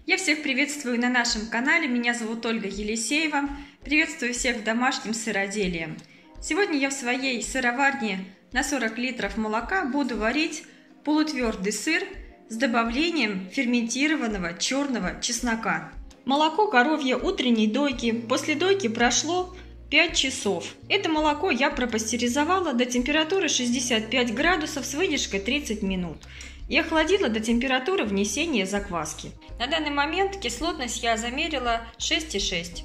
Я всех приветствую на нашем канале, меня зовут Ольга Елисеева. Приветствую всех в домашнем сыроделии. Сегодня я в своей сыроварне на 40 литров молока буду варить полутвердый сыр с добавлением ферментированного черного чеснока. Молоко коровье утренней дойки. После дойки прошло 5 часов. Это молоко я пропастеризовала до температуры 65 градусов с выдержкой 30 минут. И охладила до температуры внесения закваски. На данный момент кислотность я замерила 6,6.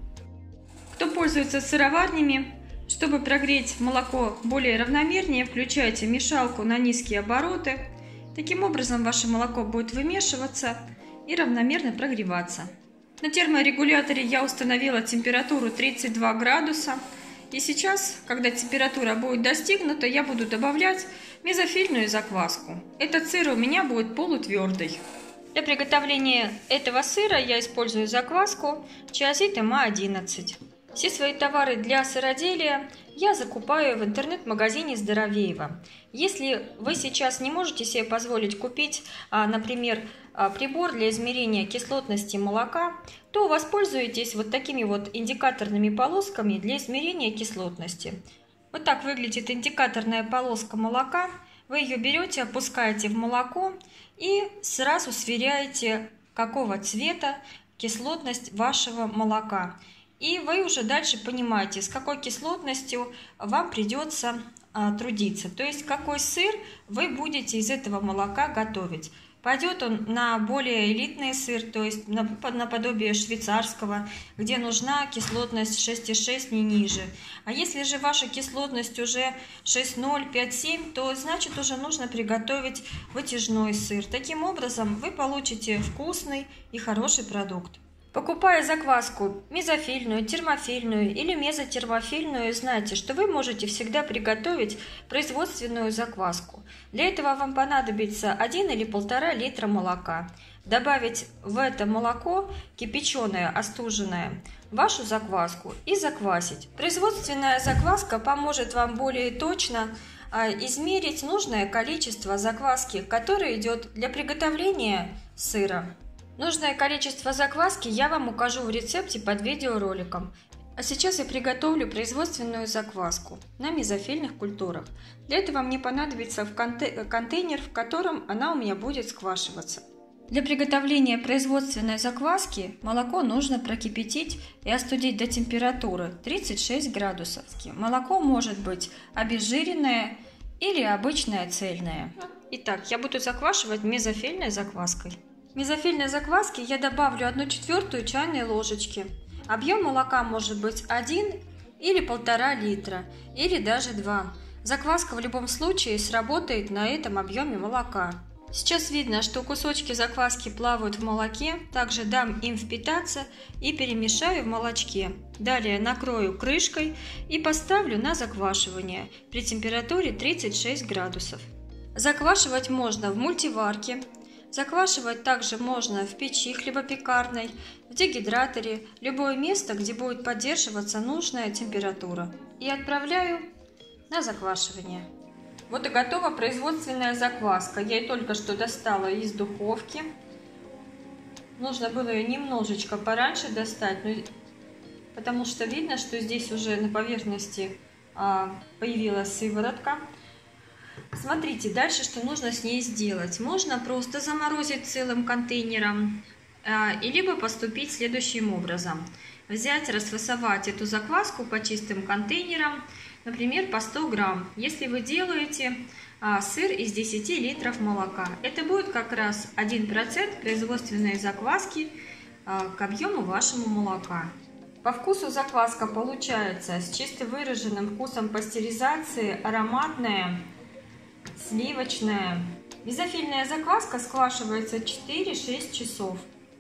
Кто пользуется сыроварнями, чтобы прогреть молоко более равномернее, включайте мешалку на низкие обороты. Таким образом ваше молоко будет вымешиваться и равномерно прогреваться. На терморегуляторе я установила температуру 32 градуса. И сейчас, когда температура будет достигнута, я буду добавлять мезофильную закваску. Этот сыр у меня будет полутвердый. Для приготовления этого сыра я использую закваску Чиазит МА-11. Все свои товары для сыроделия я закупаю в интернет-магазине Здоровеево. Если вы сейчас не можете себе позволить купить, например, прибор для измерения кислотности молока, то воспользуйтесь вот такими вот индикаторными полосками для измерения кислотности. Вот так выглядит индикаторная полоска молока. Вы ее берете, опускаете в молоко и сразу сверяете, какого цвета кислотность вашего молока. И вы уже дальше понимаете, с какой кислотностью вам придется трудиться. То есть, какой сыр вы будете из этого молока готовить. Пойдет он на более элитный сыр, то есть наподобие швейцарского, где нужна кислотность 6,6, не ниже. А если же ваша кислотность уже 6,0, 5,7, то значит уже нужно приготовить вытяжной сыр. Таким образом вы получите вкусный и хороший продукт. Покупая закваску мезофильную, термофильную или мезотермофильную, знайте, что вы можете всегда приготовить производственную закваску. Для этого вам понадобится 1 или 1,5 литра молока. Добавить в это молоко кипяченое, остуженное, вашу закваску и заквасить. Производственная закваска поможет вам более точно измерить нужное количество закваски, которое идет для приготовления сыра. Нужное количество закваски я вам укажу в рецепте под видеороликом. А сейчас я приготовлю производственную закваску на мезофильных культурах. Для этого мне понадобится контейнер, в котором она у меня будет сквашиваться. Для приготовления производственной закваски молоко нужно прокипятить и остудить до температуры 36 градусов. Молоко может быть обезжиренное или обычное цельное. Итак, я буду заквашивать мезофильной закваской. В мезофильной закваске я добавлю 1/4 чайной ложечки. Объем молока может быть 1 или 1,5 литра, или даже 2. Закваска в любом случае сработает на этом объеме молока. Сейчас видно, что кусочки закваски плавают в молоке, также дам им впитаться и перемешаю в молочке. Далее накрою крышкой и поставлю на заквашивание при температуре 36 градусов. Заквашивать можно в мультиварке. Заквашивать также можно в печи хлебопекарной, в дегидраторе, любое место, где будет поддерживаться нужная температура. И отправляю на заквашивание. Вот и готова производственная закваска. Я ее только что достала из духовки. Нужно было ее немножечко пораньше достать, потому что видно, что здесь уже на поверхности появилась сыворотка. Смотрите, дальше что нужно с ней сделать. Можно просто заморозить целым контейнером, либо поступить следующим образом. Взять, расфасовать эту закваску по чистым контейнерам, например, по 100 грамм. Если вы делаете сыр из 10 литров молока, это будет как раз 1% производственной закваски к объему вашего молока. По вкусу закваска получается с чисто выраженным вкусом пастеризации, ароматная, сливочная. Мезофильная закваска сквашивается 4-6 часов.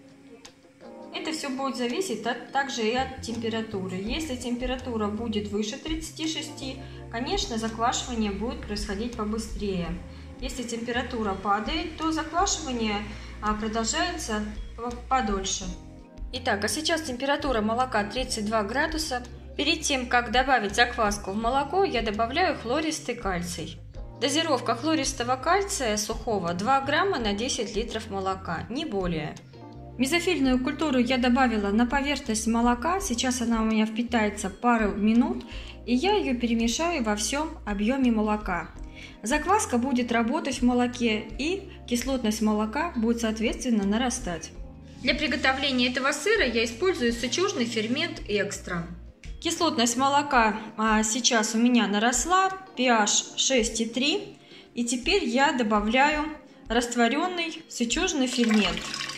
Это все будет зависеть также и от температуры. Если температура будет выше 36, конечно, заквашивание будет происходить побыстрее. Если температура падает, то заквашивание продолжается подольше. Итак, а сейчас температура молока 32 градуса. Перед тем, как добавить закваску в молоко, я добавляю хлористый кальций. Дозировка хлористого кальция сухого 2 грамма на 10 литров молока, не более. Мезофильную культуру я добавила на поверхность молока, сейчас она у меня впитается пару минут, и я ее перемешаю во всем объеме молока. Закваска будет работать в молоке, и кислотность молока будет соответственно нарастать. Для приготовления этого сыра я использую сычужный фермент экстра. Кислотность молока сейчас у меня наросла, pH 6,3, и теперь я добавляю растворенный сычужный фермент.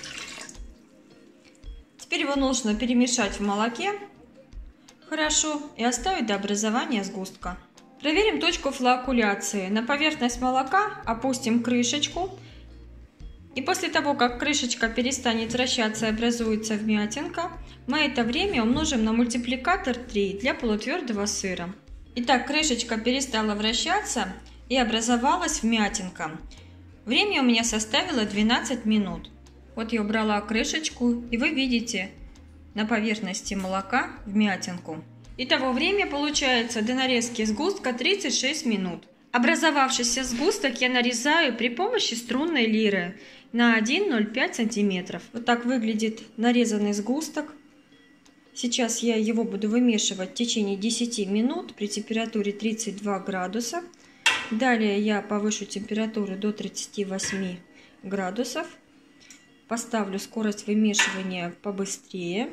Теперь его нужно перемешать в молоке хорошо и оставить до образования сгустка. Проверим точку флоакуляции. На поверхность молока опустим крышечку. И после того, как крышечка перестанет вращаться и образуется вмятинка, мы это время умножим на мультипликатор 3 для полутвердого сыра. Итак, крышечка перестала вращаться и образовалась вмятинка. Время у меня составило 12 минут. Вот я убрала крышечку, и вы видите на поверхности молока вмятинку. Итого время получается до нарезки сгустка 36 минут. Образовавшийся сгусток я нарезаю при помощи струнной лиры на 1,05 см. Вот так выглядит нарезанный сгусток. Сейчас я его буду вымешивать в течение 10 минут при температуре 32 градуса. Далее я повышу температуру до 38 градусов. Поставлю скорость вымешивания побыстрее.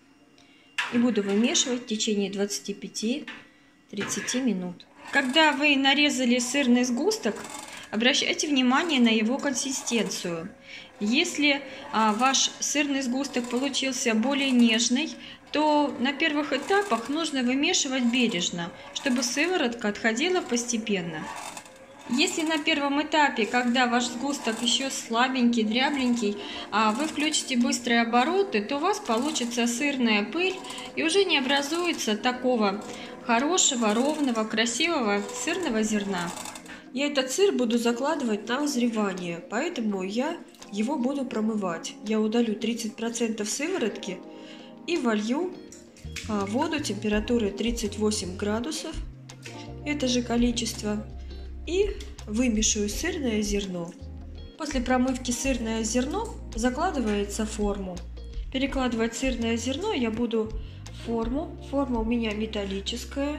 И буду вымешивать в течение 25-30 минут. Когда вы нарезали сырный сгусток, обращайте внимание на его консистенцию. Если ваш сырный сгусток получился более нежный, то на первых этапах нужно вымешивать бережно, чтобы сыворотка отходила постепенно. Если на первом этапе, когда ваш сгусток еще слабенький, дрябленький, вы включите быстрые обороты, то у вас получится сырная пыль и уже не образуется такого хорошего, ровного, красивого сырного зерна. Я этот сыр буду закладывать на взревание, поэтому я его буду промывать. Я удалю 30% сыворотки и волью воду температурой 38 градусов, это же количество, и вымешиваю сырное зерно. После промывки сырное зерно закладывается в форму. Перекладывать сырное зерно я буду в форму. Форма у меня металлическая.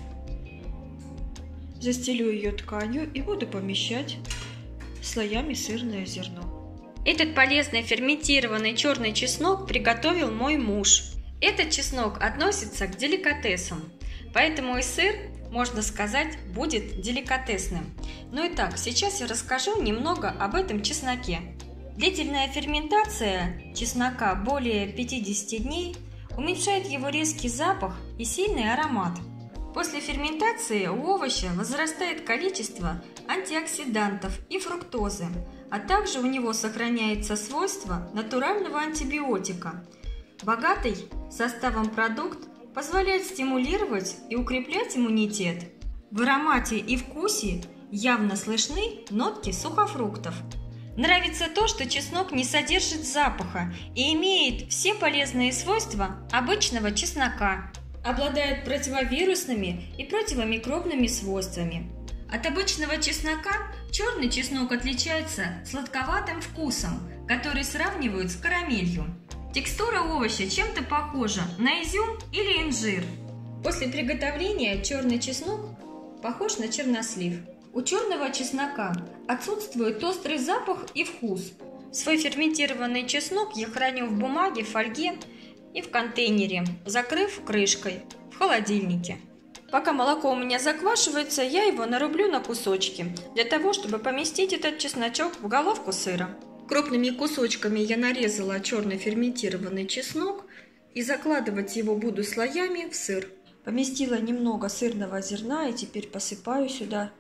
Застелю ее тканью и буду помещать слоями сырное зерно. Этот полезный ферментированный черный чеснок приготовил мой муж. Этот чеснок относится к деликатесам, поэтому и сыр, можно сказать, будет деликатесным. Ну и так, сейчас я расскажу немного об этом чесноке. Длительная ферментация чеснока более 50 дней уменьшает его резкий запах и сильный аромат. После ферментации у овоща возрастает количество антиоксидантов и фруктозы, а также у него сохраняется свойство натурального антибиотика. Богатый составом продукт позволяет стимулировать и укреплять иммунитет. В аромате и вкусе явно слышны нотки сухофруктов. Нравится то, что чеснок не содержит запаха и имеет все полезные свойства обычного чеснока. Обладает противовирусными и противомикробными свойствами. От обычного чеснока черный чеснок отличается сладковатым вкусом, который сравнивают с карамелью. Текстура овоща чем-то похожа на изюм или инжир. После приготовления черный чеснок похож на чернослив. У черного чеснока отсутствует острый запах и вкус. Свой ферментированный чеснок я храню в бумаге, фольге и в контейнере, закрыв крышкой, в холодильнике. Пока молоко у меня заквашивается, я его нарублю на кусочки, для того, чтобы поместить этот чесночок в головку сыра. Крупными кусочками я нарезала черный ферментированный чеснок и закладывать его буду слоями в сыр. Поместила немного сырного зерна и теперь посыпаю сюда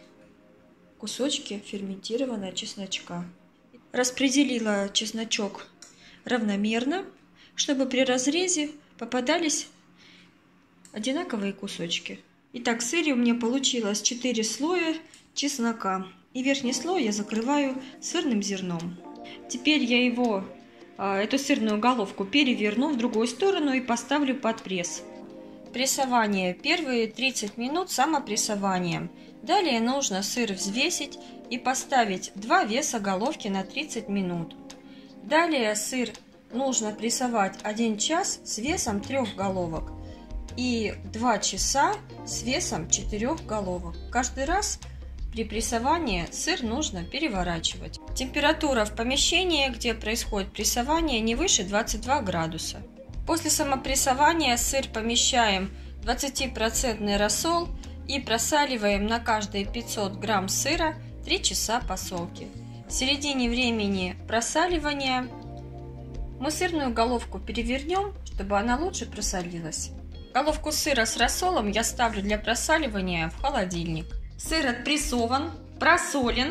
кусочки ферментированного чесночка. Распределила чесночок равномерно, чтобы при разрезе попадались одинаковые кусочки. Итак, в сыре у меня получилось 4 слоя чеснока. И верхний слой я закрываю сырным зерном. Теперь я эту сырную головку переверну в другую сторону и поставлю под пресс. Прессование. Первые 30 минут самопрессование. Далее нужно сыр взвесить и поставить 2 веса головки на 30 минут. Далее сыр нужно прессовать 1 час с весом 3 головок и 2 часа с весом 4 головок. Каждый раз при прессовании сыр нужно переворачивать. Температура в помещении, где происходит прессование, не выше 22 градуса. После самопрессования сыр помещаем в 20% рассол и просаливаем на каждые 500 грамм сыра 3 часа посолки. В середине времени просаливания мы сырную головку перевернем, чтобы она лучше просолилась. Головку сыра с рассолом я ставлю для просаливания в холодильник. Сыр отпрессован, просолен,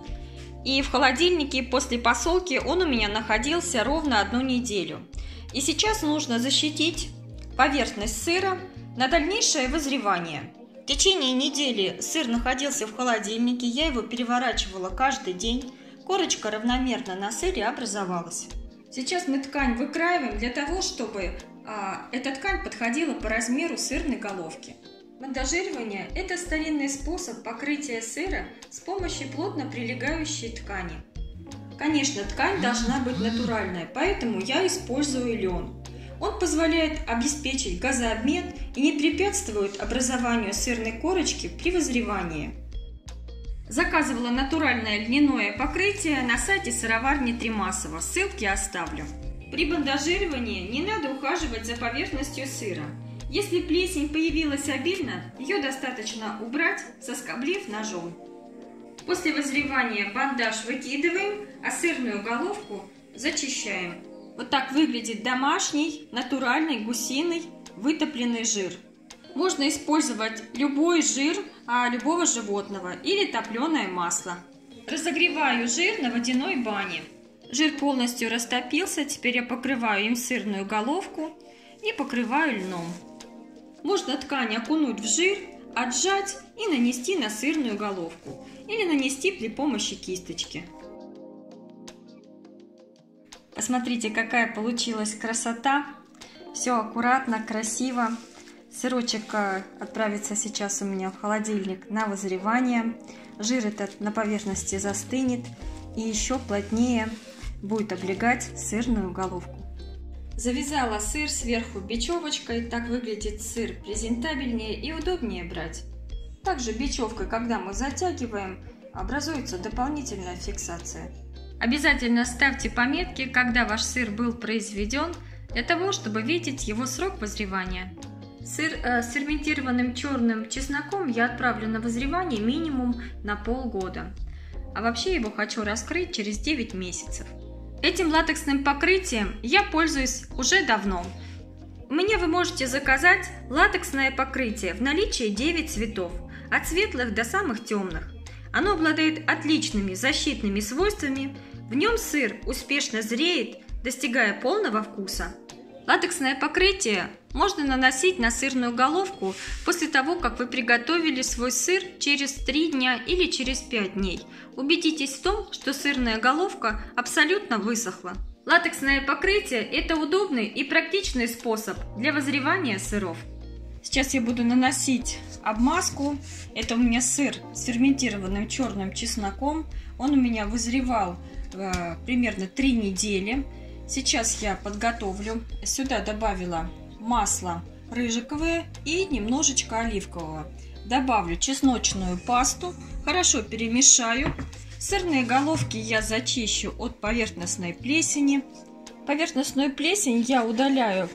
и в холодильнике после посолки он у меня находился ровно 1 неделю. И сейчас нужно защитить поверхность сыра на дальнейшее вызревание. В течение недели сыр находился в холодильнике, я его переворачивала каждый день, корочка равномерно на сыре образовалась. Сейчас мы ткань выкраиваем для того, чтобы эта ткань подходила по размеру сырной головки. Бандажирование – это старинный способ покрытия сыра с помощью плотно прилегающей ткани. Конечно, ткань должна быть натуральная, поэтому я использую лен. Он позволяет обеспечить газообмен и не препятствует образованию сырной корочки при вызревании. Заказывала натуральное льняное покрытие на сайте сыроварни Тремасова, ссылки оставлю. При бандажировании не надо ухаживать за поверхностью сыра. Если плесень появилась обильно, ее достаточно убрать, соскоблив ножом. После вызревания бандаж выкидываем, а сырную головку зачищаем. Вот так выглядит домашний, натуральный гусиный вытопленный жир. Можно использовать любой жир любого животного или топленое масло. Разогреваю жир на водяной бане. Жир полностью растопился, теперь я покрываю им сырную головку и покрываю льном. Можно ткань окунуть в жир, отжать и нанести на сырную головку или нанести при помощи кисточки. Посмотрите, какая получилась красота. Все аккуратно, красиво. Сырочек отправится сейчас у меня в холодильник на вызревание. Жир этот на поверхности застынет и еще плотнее будет облегать сырную головку. Завязала сыр сверху бечевочкой, так выглядит сыр презентабельнее и удобнее брать. Также бечевкой, когда мы затягиваем, образуется дополнительная фиксация. Обязательно ставьте пометки, когда ваш сыр был произведен, для того, чтобы видеть его срок вызревания. Сыр с ферментированным черным чесноком я отправлю на вызревание минимум на полгода. А вообще его хочу раскрыть через 9 месяцев. Этим латексным покрытием я пользуюсь уже давно. У меня вы можете заказать латексное покрытие в наличии 9 цветов, от светлых до самых темных. Оно обладает отличными защитными свойствами, в нем сыр успешно зреет, достигая полного вкуса. Латексное покрытие можно наносить на сырную головку после того, как вы приготовили свой сыр через 3 дня или через 5 дней. Убедитесь в том, что сырная головка абсолютно высохла. Латексное покрытие – это удобный и практичный способ для вызревания сыров. Сейчас я буду наносить обмазку. Это у меня сыр с ферментированным черным чесноком. Он у меня вызревал примерно 3 недели. Сейчас я подготовлю. Сюда добавила масло рыжиковое и немножечко оливкового. Добавлю чесночную пасту, хорошо перемешаю. Сырные головки я зачищу от поверхностной плесени. Поверхностную плесень я удаляю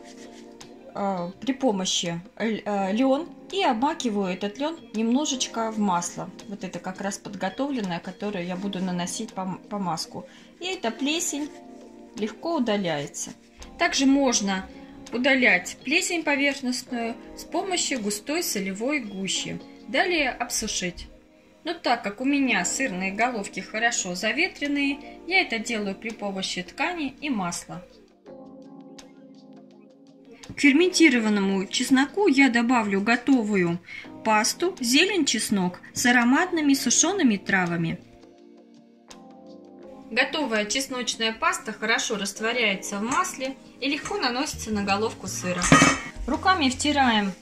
при помощи лен и обмакиваю этот лен немножечко в масло. Вот это как раз подготовленное, которое я буду наносить по маску. И эта плесень легко удаляется. Также можно удалять плесень поверхностную с помощью густой солевой гущи. Далее обсушить. Но так как у меня сырные головки хорошо заветренные, я это делаю при помощи ткани и масла. К ферментированному чесноку я добавлю готовую пасту, зелень-чеснок с ароматными сушеными травами. Готовая чесночная паста хорошо растворяется в масле и легко наносится на головку сыра. Руками втираем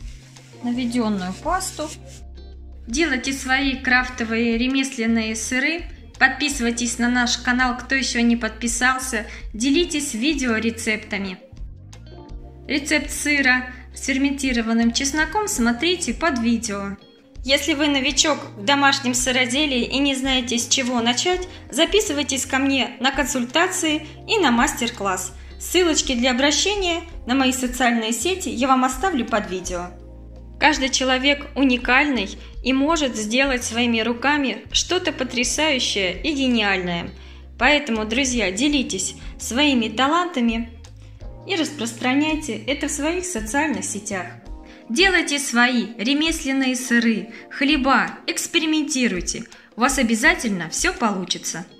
наведенную пасту. Делайте свои крафтовые ремесленные сыры Подписывайтесь на наш канал, кто еще не подписался. Делитесь видео рецептами. Рецепт сыра с ферментированным чесноком смотрите под видео. Если вы новичок в домашнем сыроделии и не знаете, с чего начать, записывайтесь ко мне на консультации и на мастер-класс. Ссылочки для обращения на мои социальные сети я вам оставлю под видео. Каждый человек уникальный и может сделать своими руками что-то потрясающее и гениальное. Поэтому, друзья, делитесь своими талантами и распространяйте это в своих социальных сетях. Делайте свои ремесленные сыры, хлеба, экспериментируйте. У вас обязательно все получится.